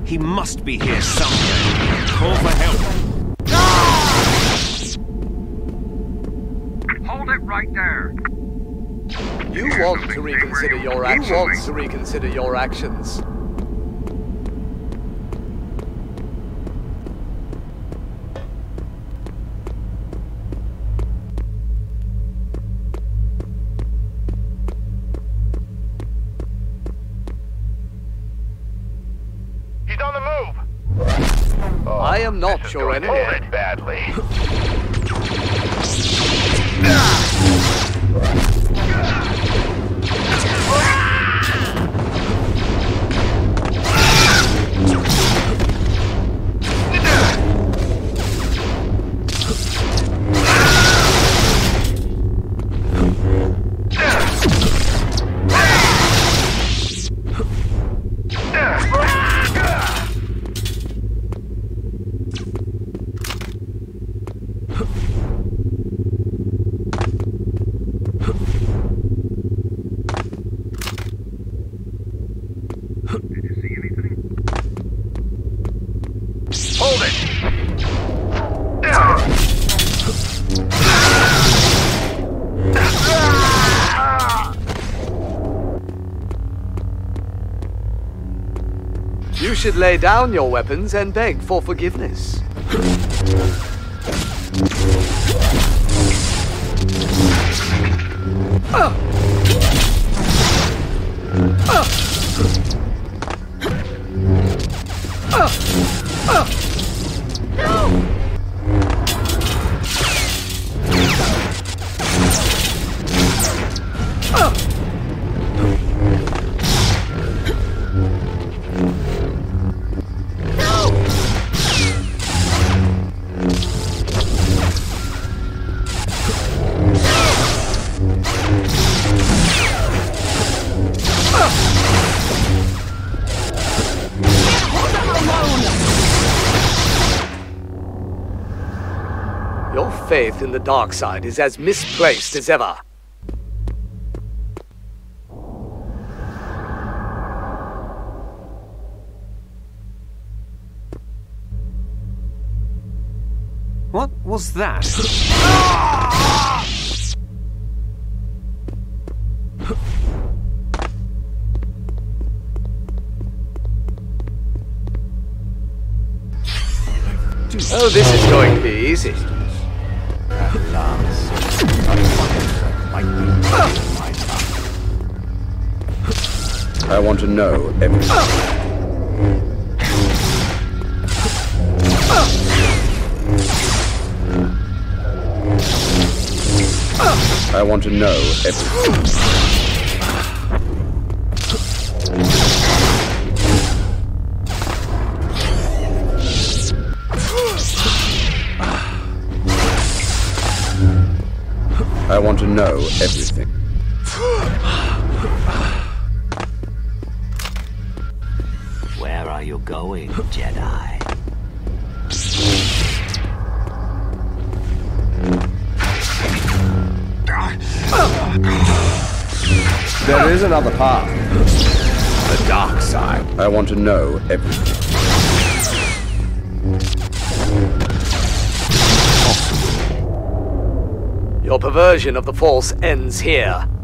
He must be here somewhere. Call for help. Hold it right there. You want to reconsider your actions. You want to reconsider your actions. He's on the move. I am not your enemy. Hold it badly. Did you see anything? Hold it! You should lay down your weapons and beg for forgiveness. Your faith in the dark side is as misplaced as ever. What was that? Oh, this is going to be easy. At last, I want to know everything. I want to know everything. I want to know everything. where are you going, Jedi? There is another path. The dark side. I want to know everything. Your perversion of the Force ends here.